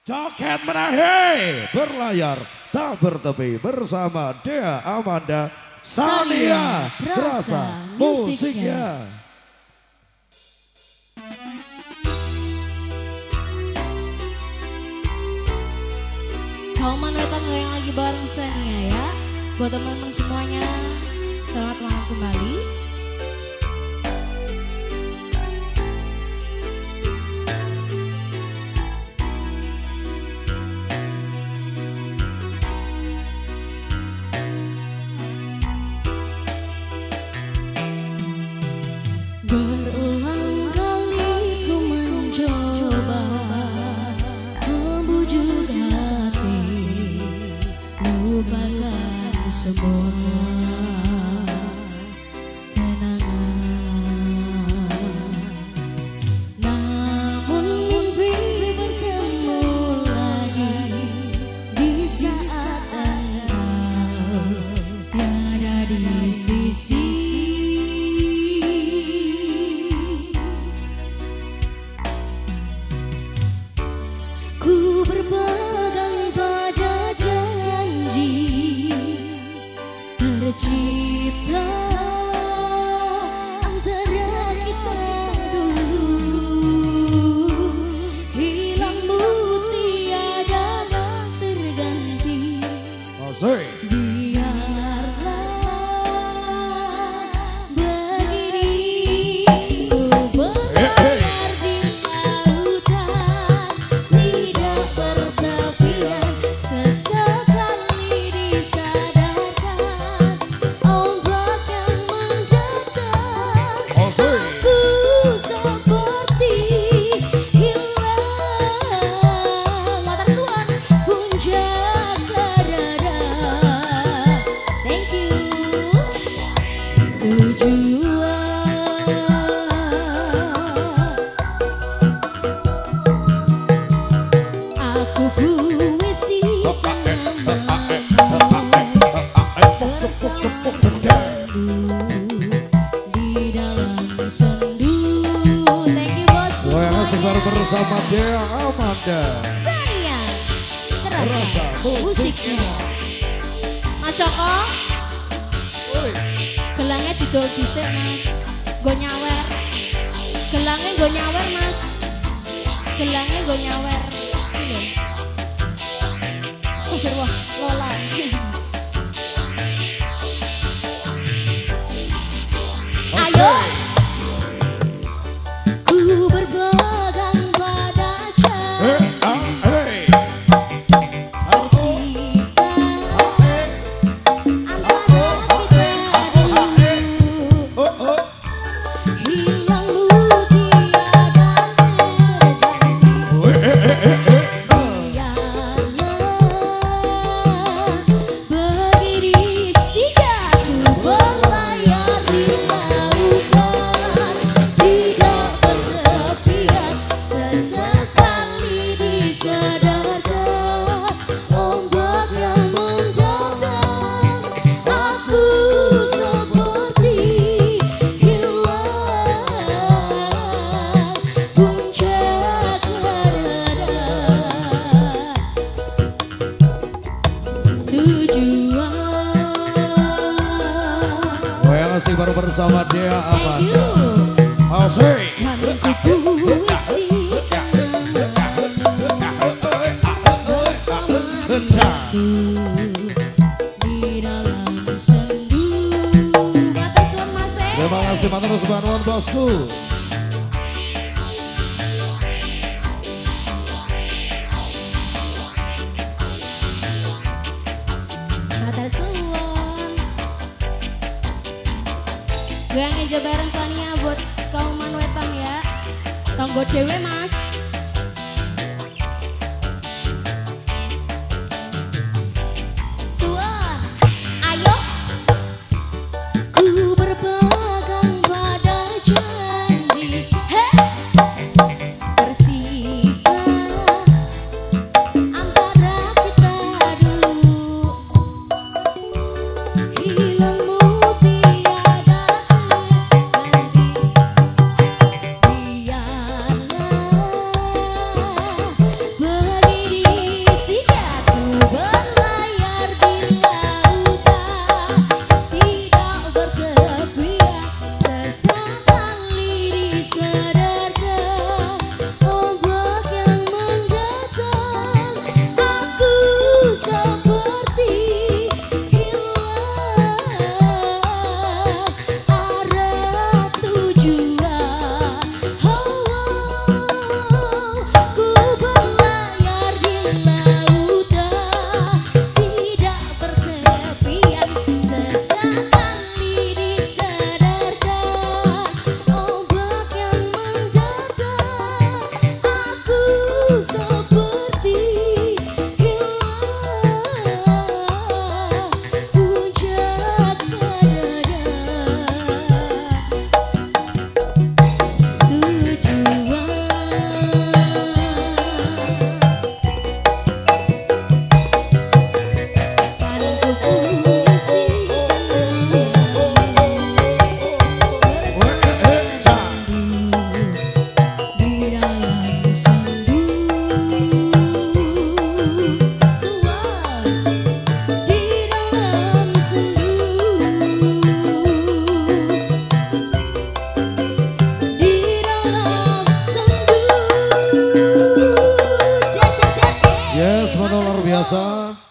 Joget Menahe berlayar tak bertepi bersama Dea Amanda Sania Rasa musiknya. Kauman wetan yang lagi bareng Sania ya. Buat teman-teman semuanya, selamat malam kembali. Berulang kali ku mencoba membujuk hati, lupakan semua kenangan. Namun mimpi bertemu lagi di saat engkau tiada di sisi. Ku berpegang pada janji tercipta antara kita dulu, hilangmu tiada terganti. Baru bersama Dea Amanda Sania Rasa musiknya. Mas Joko, gelangnya didol dhisik Mas, nggo nyawer. Gelangnya nggo nyawer Mas, gelangnya nggo nyawer. Astagfirullah, lola. Ayo. Ku berpegang pada janji tercipta antara kita dulu, hilangmu tiada terganti. Biarlah berdiri singgah ku berlayar di lautan, tidak bertepian, sesekali disadarkan ombak yang mendatang. Aku seperti hilang puncak tujuan. yang asik baru bersama Dea Thank you. Amanda asik. Di dalam sendu. Matur suwun Mas. Terima kasih matur suwun bosku. Matur suwun. Gue ngeja bareng Sania buat kauman wetan ya. Tonggo dewe Mas. Suwun. Ayo. Ku berpegang pada janji tercipta antara kita dulu, hilangmu tiada terganti. Biarlah biasa.